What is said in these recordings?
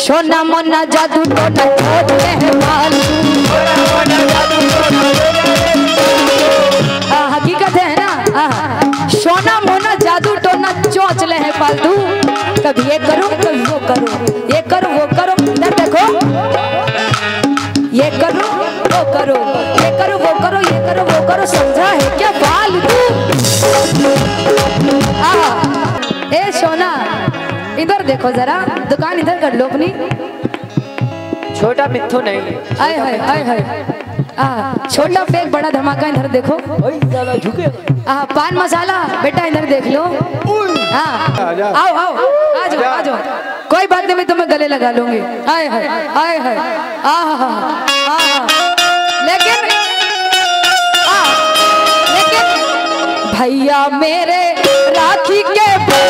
सोना मोना जादू टोना छोड़ते हैं फालतू। हकीकत है ना। सोना मोना जादू टोना चोंच ले हैं फालतू। कभी ये करो कभी वो करो, ये करो वो करो, इधर देखो, ये करो वो करो, ये करो वो करो, ये करो वो करो, समझा है क्या फालतू। ए सोना इधर देखो जरा, दुकान इधर कर लो अपनी। छोटा मिथुन नहीं, आए हाय आए हाय। छोटा पेग बड़ा धमाका इधर देखो। ज्यादा झुके। पान मसाला बेटा इधर देख लो। हाँ आओ आओ आ जाओ आ जाओ, कोई बात नहीं मैं तुम्हें गले लगा लूंगी। आए हाय आए हाय। लेकिन भैया मेरे राखी के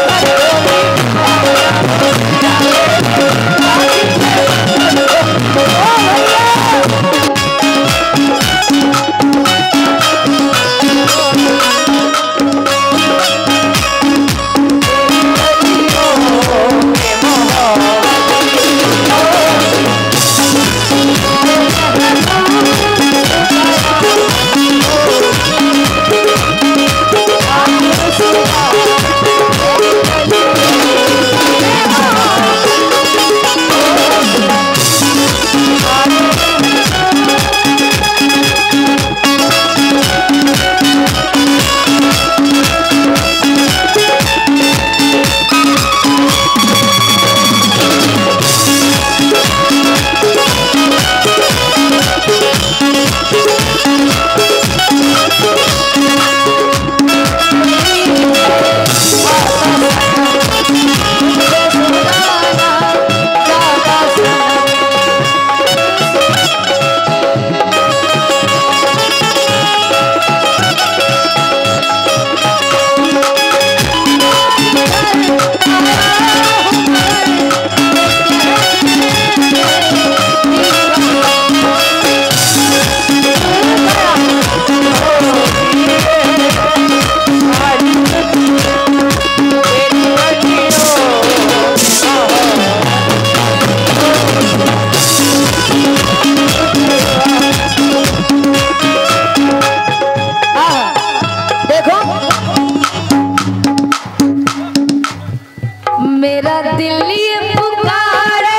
मेरा दिल ये पुकारे,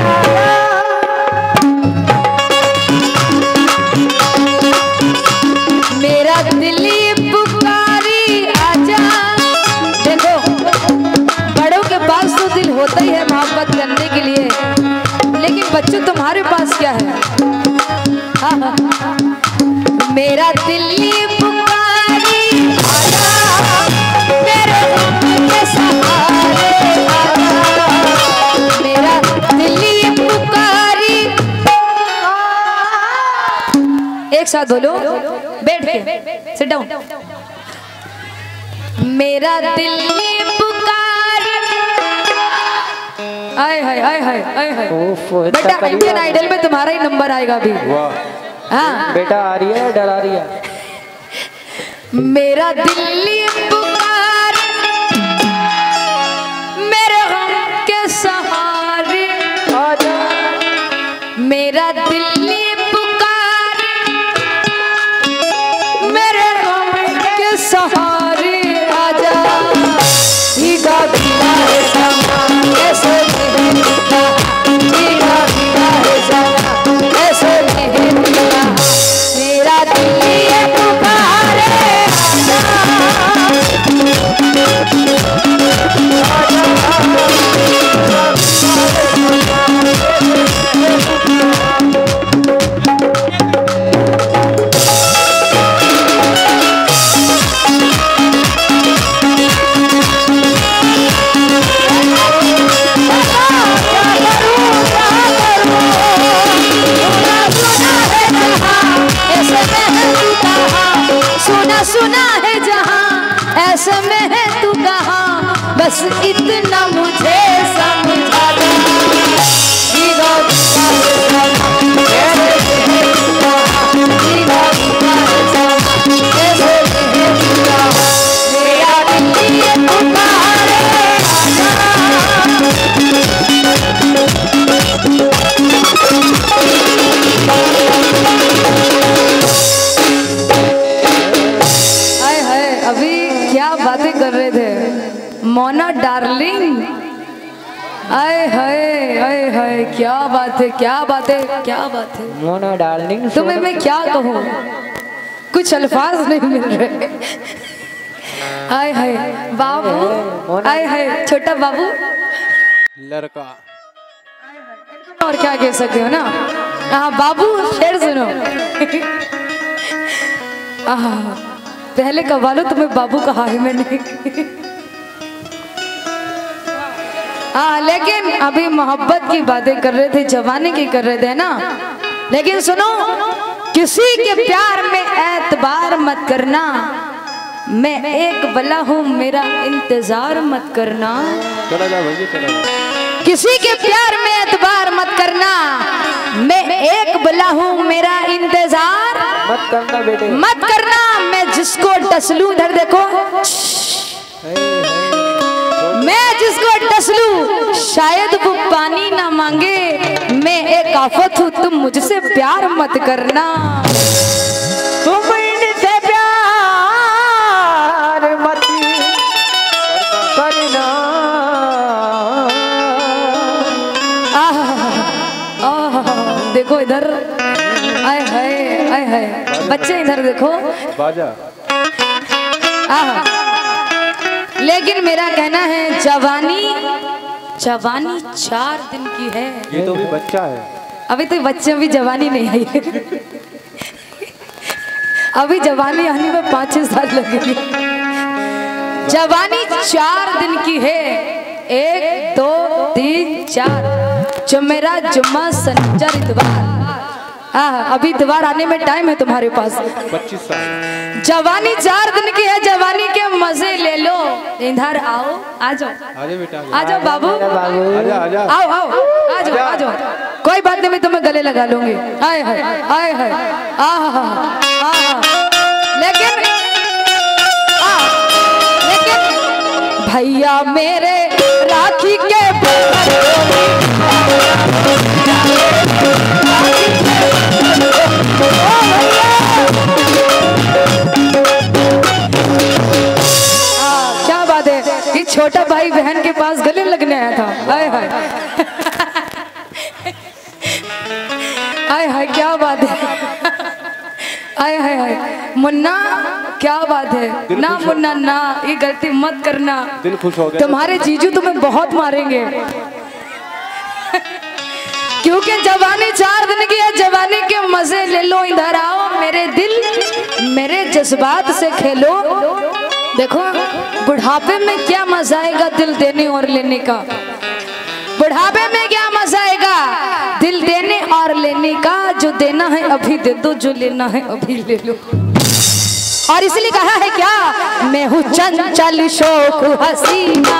मेरा दिल ये पुकारी आजा। देखो बड़ों के पास तो दिल होता ही है मोहब्बत करने के लिए, लेकिन बच्चों तुम्हारे पास क्या है। मेरा दिल ये पुकारी आजा, मेरे गम के सहारे आजा, मेरा दिल ये पुकारी। एक साथ बोलो बैठ के, सिट डाउन। मेरा दिल ये पुकारी। आए हाय आए हाय आए हाय। बेटा इंडियन आइडल में तुम्हारा ही नंबर आएगा अभी। हाँ बेटा आ रही है डरा रही है। मेरा दिल ये पुकार, मेरे गम के सहारे आजा, मेरा दिल ये पुकार, मेरे गम के सहारे आजा। भीगा भीगा है समा ऐसे भीगा, भीगा भीगा है समा ऐसे भीगा, मेरा दिल ये पुकारे आजा। हाय हाय, क्या बात है, क्या बात है, क्या बात है। मोना डार्लिंग, तुम्हें मैं क्या कहूँ, कुछ अल्फाज नहीं मिल रहे। हाय हाय बाबू, हाय हाय छोटा बाबू, लड़का। और क्या कह सकते हो ना। हाँ बाबू, शेर सुनो। पहले कहा लो, तुम्हें बाबू कहा है मैंने। हाँ लेकिन अभी मोहब्बत की बातें कर रहे थे, जवानी की कर रहे थे ना। लेकिन सुनो, किसी के प्यार में एतबार मत करना, मैं एक बला हूँ मेरा इंतजार मत करना। चला जा भाई, चला जा। किसी के प्यार में एतबार मत करना, मैं एक बला हूँ मेरा इंतजार मत करना बेटे, मत करना। मैं जिसको डसलू, इधर देखो, मैं जिसको डसलू शायद वो पानी ना मांगे, मैं एक आफत हूँ तुम मुझसे प्यार मत करना। तुम इनसे प्यार मत करना। देखो इधर, आए हाय, आए हाय, बच्चे इधर देखो, बाजा। लेकिन मेरा कहना है जवानी, जवानी 4 दिन की है। ये तो भी बच्चा है, अभी तो बच्चे, अभी जवानी नहीं आई है। अभी जवानी आने में 5-6 साल लगेंगे। जवानी 4 दिन की है, 1 2 3 4, जुमेरा जुम्मा शनिचर इतवार। हाँ अभी इतवार आने में टाइम है तुम्हारे पास। 25 साल। जवानी 4 दिन की है, जवानी के मजे ले लो। इधर आओ, आ जाओ, आजा बेटा, आ जाओ बाबू, आजा आजा। आओ आओ, आ जाओ आ जाओ, कोई बात नहीं, मैं तुम्हें गले लगा लूंगी। आए हाय, आए हाय, लेकिन भैया मेरे राखी के क्या बात है, ये छोटा भाई बहन के पास गले लगने आया था। हाय हाय, हाय हाय, क्या बात है। हाय हाय हाय, मुन्ना क्या बात है ना, मुन्ना ना, ये गलती मत करना, दिल खुश हो गया। तुम्हारे जीजू तुम्हें बहुत मारेंगे। क्योंकि जवानी 4 दिन की है, जवानी के मजे ले लो। इधर आओ मेरे दिल, मेरे जज्बात से खेलो। देखो बुढ़ापे में क्या मजा आएगा दिल देने और लेने का। बुढ़ापे में क्या मजा आएगा दिल देने और लेने का। जो देना है अभी दे दो, जो लेना है अभी ले लो। और इसलिए कहा है क्या, मैं हूँ चंचल शौक हसीना।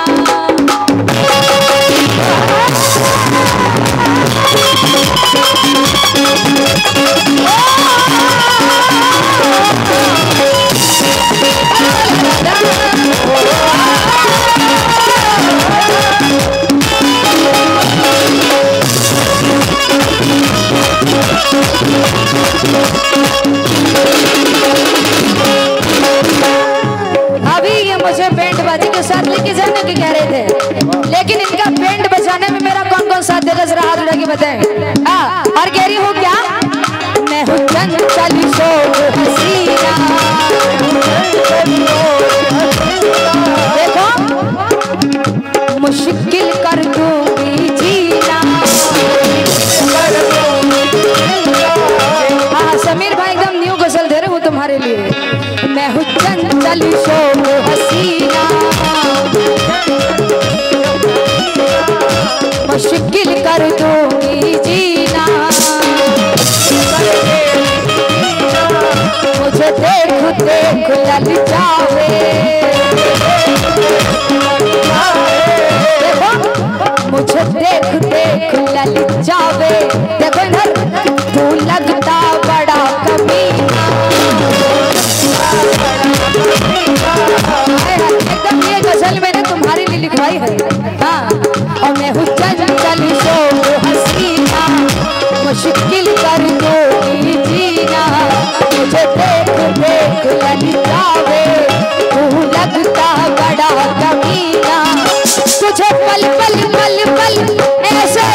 अभी ये मुझे बैंड बाजी के साथ लेके जाने के कह रहे थे, लेकिन इनका बैंड बजाने में मेरा कौन कौन साथ देगा जरा हाथ उठा के बताएं। और कह रही हूँ क्या, मैं हूँ चंचल शौक हसीना। देखो मुश्किल कर दूंगी जीना। हाँ समीर भाई एकदम न्यू गजल दे रहे हूँ तुम्हारे लिए। मैं हूँ चंचल शौक हसीना, मुश्किल कर दूंगी जीना। मुझे देख देख ललचावे, देखो मुझे देख देख ललचावे। देखो इधर, तू लगता बड़ा कमीना। एकदम ये गजल मैंने तुम्हारे लिए लिखवाई है। हाँ और मैं हूँ चंचल शौक हसीना, मुश्किल कर दूंगी जीना। मुझे देख देख ललचावे, तू लगता बड़ा कमीना। तुझे पल पल पल पल ऐसे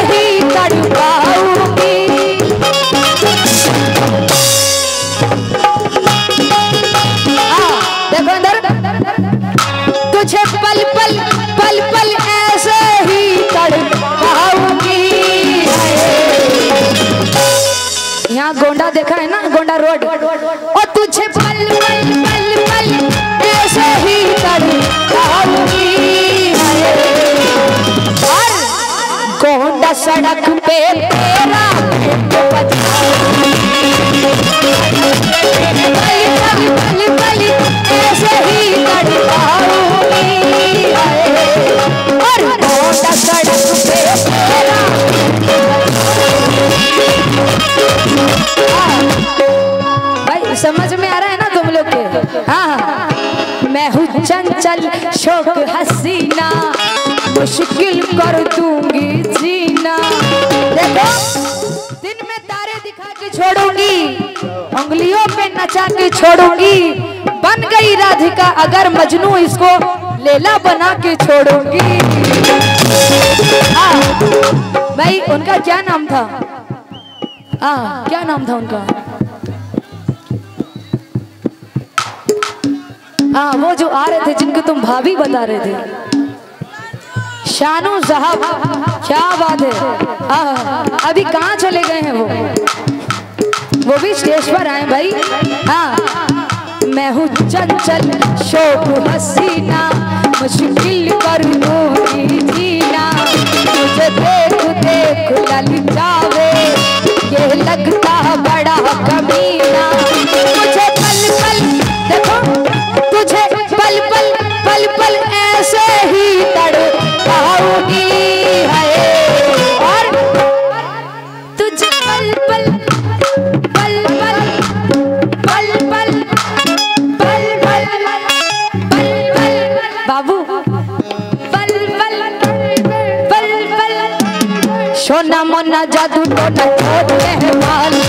देखा है ना गोंडा रोड, और तुझे पल पल पल पल ऐसे ही तड़पाऊंगी, और गोंडा सड़क पे तेरा पल पल ऐसे ही तड़पाऊंगी, और गोंडा सड़क पे तेरा। भाई समझ में आ रहा है ना तुम लोग के? हाँ, मैं हूँ चंचल शौक हसीना, मुश्किल कर दूंगी जीना। देखो दिन में तारे दिखा के छोड़ूंगी, उंगलियों पे नचा के छोड़ूंगी, बन गई राधिका अगर मजनू इसको लेला बना के छोड़ूंगी। भाई उनका क्या नाम था? क्या नाम था उनका? वो जो आ रहे थे जिनको तुम भाभी बता रहे थे, शानू साहब। क्या बात है, अभी कहाँ चले गए हैं वो भी स्टेज पर आए भाई। मैं हूँ चंचल शौक हसीना, मुश्किल कर दूंगी जीना, मुझे देख देख ललचावे, ये लगता बड़ा कमीना, मुझे पल पल देखो, तुझे पल पल पल पल ऐसे ही तड़पाऊंगी, और तुझे पल पल पल पल पल पल पल पल पल पल बाबू पल पल पल पल सोना मोना जादू टोना छोड़ है मालू।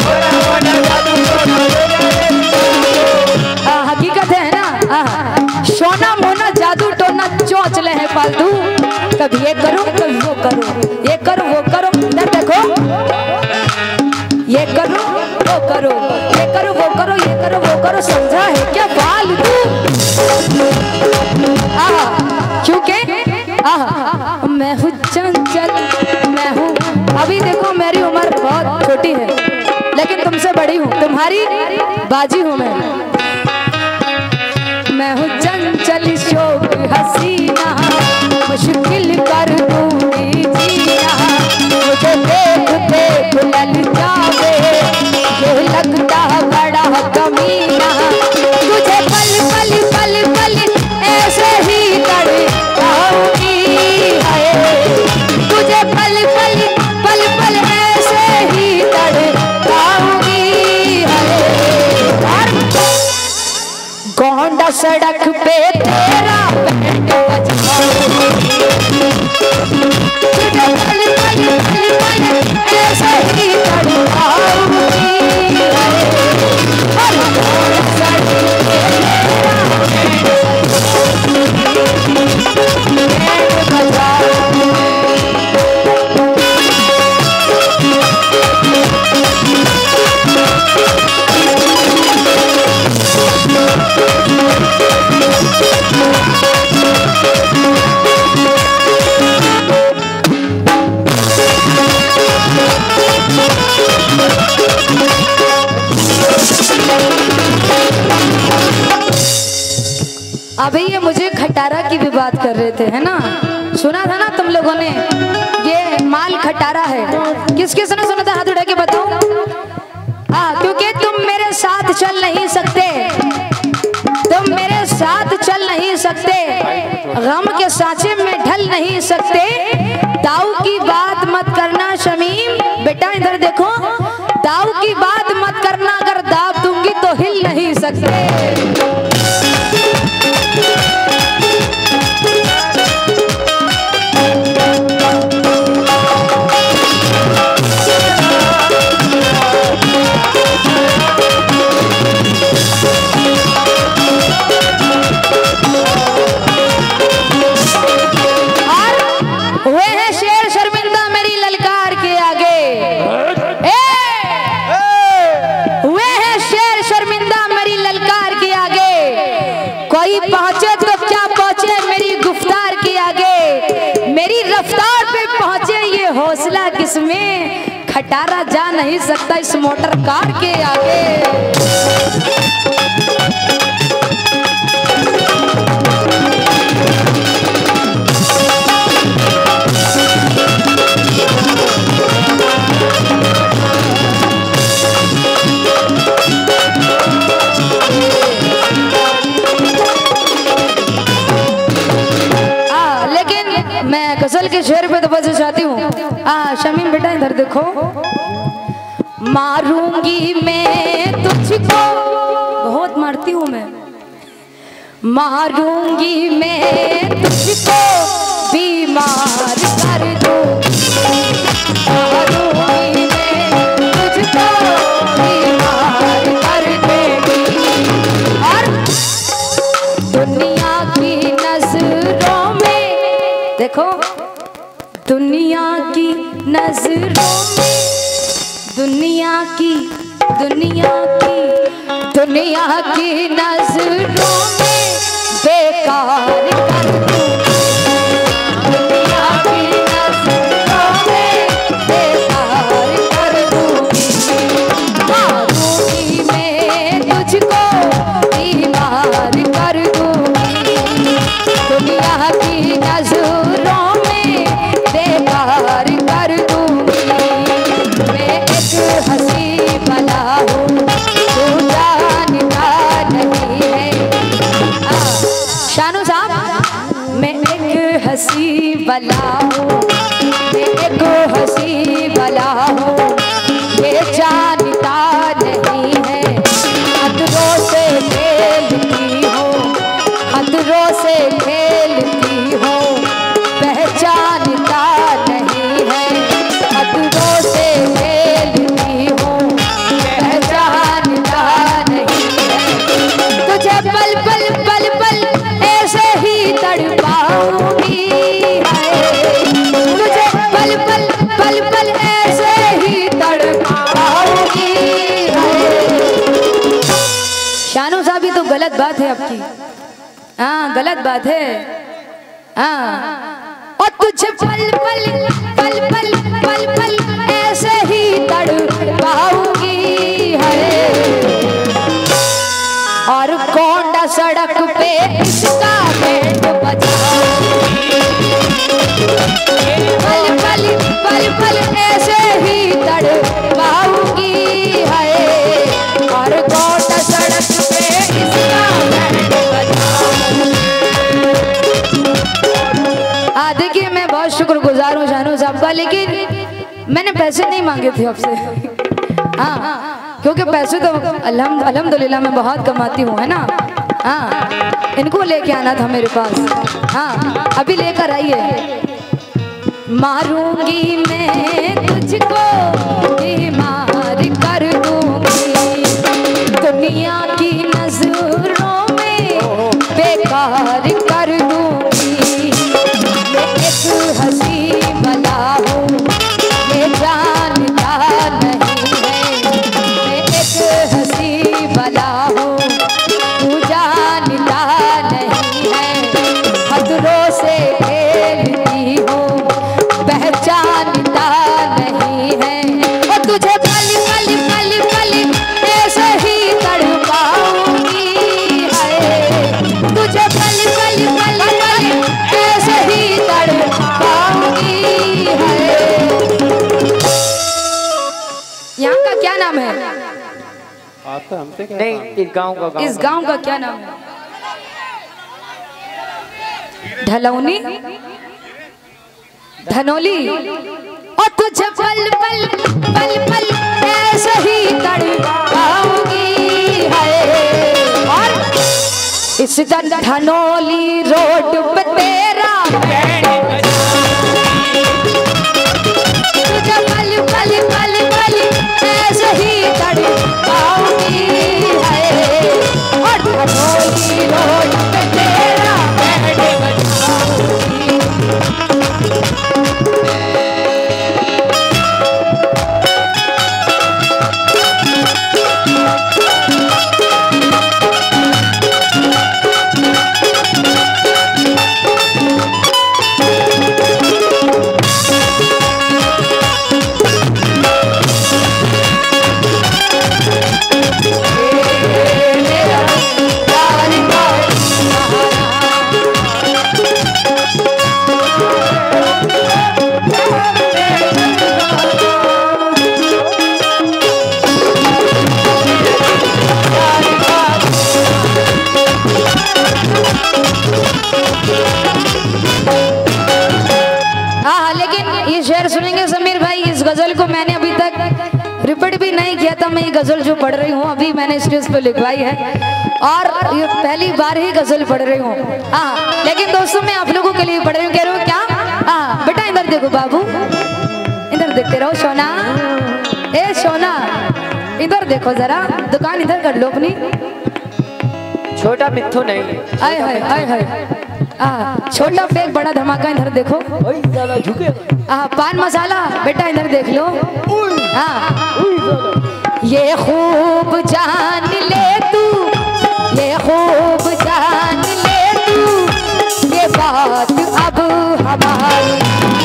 हकीकत है ना, सोना मोना जादू टोना चोंच ले है फालतू, कभी ये करो कभी वो करो, ये करो वो करो, इधर देखो, ये करो वो करो, ये करो वो करो, ये करो वो करो, समझा है क्या फालतू? क्योंकि मैं हूँ चंचल, मैं हूँ, अभी देखो मेरी उम्र बहुत छोटी है लेकिन तुमसे बड़ी हूँ, तुम्हारी बाजी हूँ मैं हूँ चंचल शौक हसीना, मुश्किल कर दूंगी जीना, मुझे देख देख ललचावे, ये लगता बड़ा कमीना, तुझे पल पल पल पल ऐसे ही तड़पाऊंगी, तुझे पल पल पल पल ऐसे ही तड़पाऊंगी, गोंडा सड़क पे तेरा बैंड बजाऊंगी, तुझे पल पल पल पल ऐसे ही तड़पाऊंगी, और गोंडा सड़क पे तेरा बैंड बजाऊंगी। अभी ये मुझे खटारा की भी बात कर रहे थे, है ना? सुना था ना तुम लोगों ने, ये माल खटारा है। किस किस ने सुना था? हाथ उठा के बताओ। क्योंकि तुम मेरे साथ चल नहीं सकते, तुम मेरे साथ चल नहीं सकते, गम के सांचे में ढल नहीं सकते, दाऊ की बात मत करना शमीम, बेटा इधर देखो, दाऊ की बात मत करना, अगर दाब दूंगी तो हिल नहीं सकते। पहुंचे तो क्या पहुंचे मेरी गुफ्तार के आगे, मेरी रफ्तार पे पहुंचे ये हौसला किसमें, खटारा जा नहीं सकता इस मोटर कार के आगे। मैं गजल के शेर पे तो बस चाहती हूँ। शमीम बेटा इधर देखो। मारूंगी मैं तुझको, बहुत मारती हूँ मैं, मारूंगी मैं तुझको बीमार कर दूंगी, मारूंगी मैं तुझको बीमार कर दूंगी। और दुनिया की नजरों में देखो, दुनिया की नजरों में, दुनिया की नजरों में बेकार कर दूंगी, दुनिया की नजरों में बेकार कर दूंगी। मारूंगी मैं तुझको बीमार कर दूंगी, दुनिया की नजरों में बेकार कर दूंगी। मैं एक हंसी बला हूँ, तू जानता नहीं है। शानू साहब, मैं एक हंसी बला हूँ, मैं एक हंसी बला हूँ, ये जानता नहीं है। खतरों से खेलती हूँ, खतरों से खेलती हूँ, पहचानता नहीं है। खतरों से खेलती हूँ, पहचानता नहीं है। तुझे पल पल पल पल ऐसे ही तड़पाऊंगी, तुझे पल पल पल पल ऐसे ही तड़पाऊंगी। शानू साहब, ये तो गलत बात है आपकी। हाँ, गलत बात है। हाँ, और तुझे पल पल पल पल पल पल ऐसे ही तड़पाऊंगी है। और कोंडा सड़क पे इसका बैंड बजाऊंगी, पल पल पल पल ऐसे ही तड़पाऊंगी है। और कोंडा सड़क पे इसका बैंड बजाऊंगी। देखिए, मैं बहुत शुक्रगुजार हूँ शानू साहब का, लेकिन मैंने पैसे नहीं मांगे थे आपसे। हाँ, क्योंकि पैसे तो अल्हम्दुलिल्लाह मैं बहुत कमाती हूँ, है ना। हाँ, इनको लेके आना था मेरे पास। हाँ, अभी लेकर आइए। मारूंगी मैं तुझको बीमार कर दूंगी, दुनिया की नजरों में बेकार कर दूंगी। एक हंसी भला हूँ, ये जानता नहीं है। मैं एक हंसी भला हूँ, तू जानता नहीं है। खतरों से खेलती हूँ, पहचानता नहीं है। और तुझे पल पल पल पल ऐसे ही तड़पाऊंगी है, तुझे पल पल पल पल ऐसे ही तड़पाऊंगी है। यहाँ का क्या नाम है? आता हमसे क्या नहीं, काम? इस गांव का क्या नाम है? ढलौनी, धनौली। और तुझे पल पल पल पल ऐसे ही तड़पाऊंगी है। और इस धनौली रोड पे तेरा तुझे पल पल पल पल ऐसे ही तड़पाऊंगी है। और धनौली रोड पे तेरा बैंड बजाऊंगी। को मैंने अभी तक रिपीट भी नहीं किया था। मैं ये गजल जो पढ़ रही हूँ अभी मैंने स्टेज पे लिखवाई है और ये पहली बार ही गजल पढ़ रही हूँ। हाँ, लेकिन दोस्तों मैं आप लोगों के लिए पढ़ रही हूँ। कह रहे हो क्या? हाँ बेटा इधर देखो बाबू, इधर देखते रहो सोना। ए सोना इधर देखो जरा, दुकान इधर कर लो अपनी। छोटा मिथु नहीं। आए हाय आए हाय। छोटा पेग बड़ा धमाका इधर देखो। ओए ज्यादा झुके। पान मसाला बेटा इधर देख लो। ये खूब जान ले तू, ये खूब जान ले तू, ये बात अब हमारी।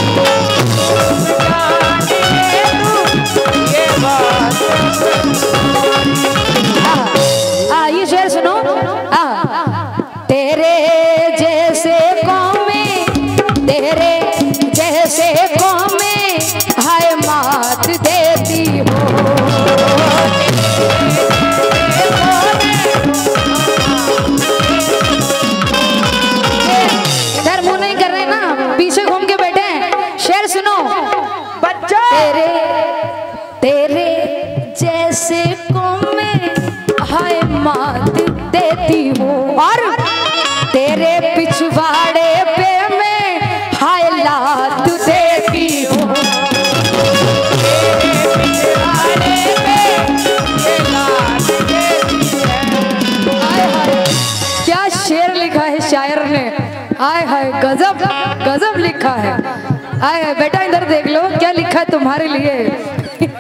ये शेर सुनो। तेरे जैसे कौमें, तेरे जैसे कौमें हाय मात देती हो। इधर मुंह नहीं कर रहे ना, पीछे घूम के बैठे हैं। शेर सुनो बच्चा। तेरे जैसे कौमें हाय मात देती हूँ और तेरे पिछवाड़े पे मैं हाय लात देती हूँ। क्या शेर लिखा है शायर ने। आय हाय गजब गजब लिखा है। आय हाय बेटा इधर देख लो क्या लिखा है तुम्हारे लिए।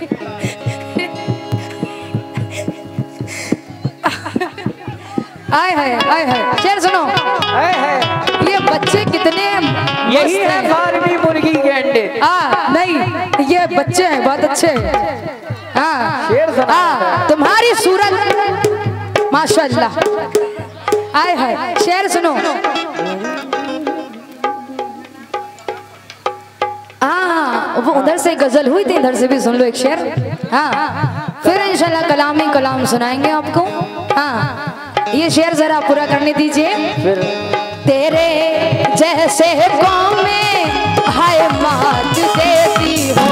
आय हाय आय हाय। शेर सुनो। ये बच्चे कितने यही है फार्मी मुर्गी के अंडे। नहीं ये बच्चे हैं बहुत अच्छे हैं। शेर सुना। तुम्हारी सूरत माशाल्लाह। आय हाय। शेर सुनो। वो उधर से गजल हुई थी, इधर से भी सुन लो एक शेर। फिर इंशाल्लाह कलाम ही कलाम सुनाएंगे आपको। ये शेर जरा पूरा करने दीजिए। तेरे जैसे कौम में हाय मात देती हो,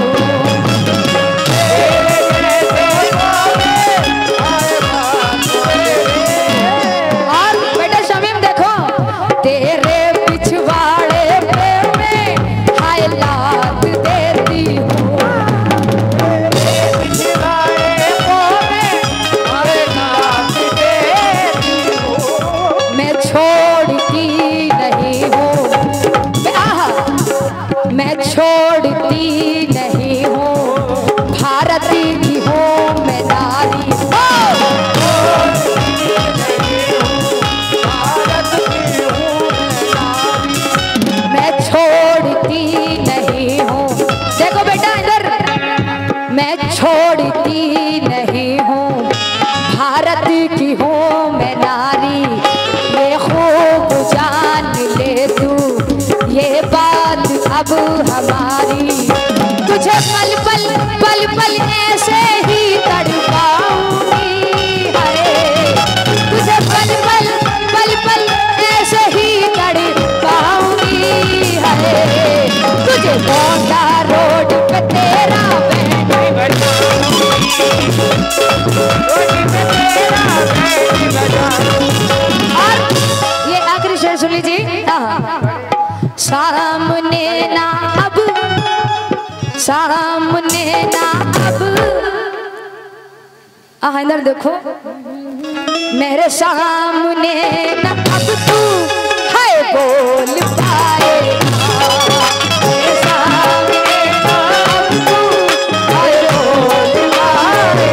और बेटा शमीम देखो तेरे पिछवाड़े पे में हाय लात देती हो। मैं छोड़ती नहीं हूँ, मैं छोड़ती नहीं हूँ, भारत की हूँ मैं नारी। मैं छोड़ती नहीं हूँ, देखो बेटा इधर, मैं छोड़ती नहीं हूँ, भारत की हूँ मैं नारी। ये खूब जान ले तू, ये बात अब हमारी। तुझे पल पल पल पल ऐसे ही तड़पाऊंगी, तुझे पल पल पल पल ऐसे ही तड़पाऊंगी। तुझे मोटा रोड पे तेरा और ये आखिरी शेर सुन लीजिए। सामने ना अब, सामने ना अब, इधर देखो मेरे सामने ना अब तू है बोल पाए। मेरे सामने ना अब तू है बोल पाए।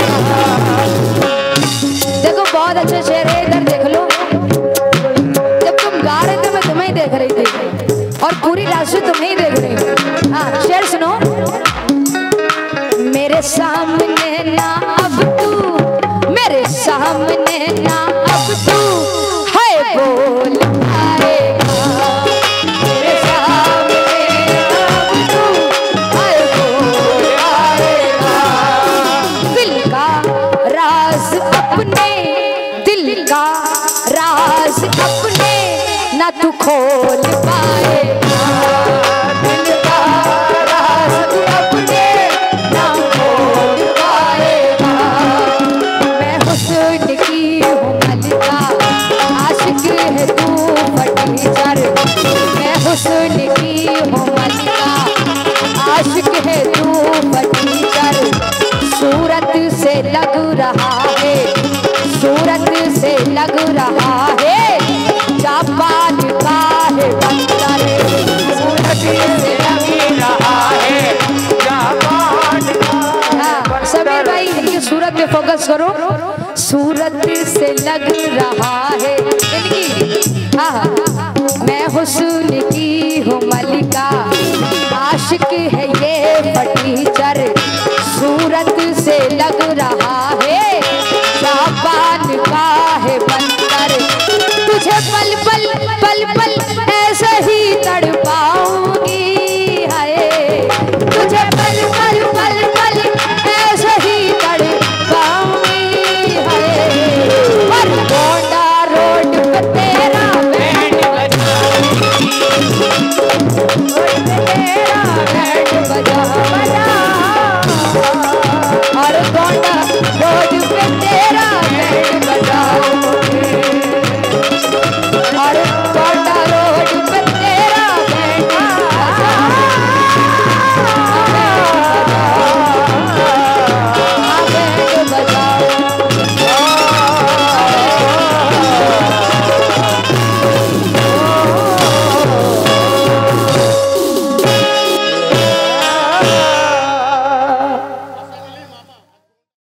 देखो बहुत अच्छे शेर है, इधर देख लो। जब तुम गा रहे थे मैं तुम्हें ही देख रही थी और पूरी राशि तुम्हें ही देख रही हूँ। शेर सुनो। मेरे सामने ना अब तू, मेरे सामने ना अब तू है बोल पाएगा। मेरे सामने अब तू है बोल पाएगा। दिल का राज अपने, दिल का राज अपने ना तू खोल पाएगा। दिल का राज अपने ना पे फोकस करो। सूरत से लग रहा है इनकी मैं हुस्न की हूँ मलिका, आशिक है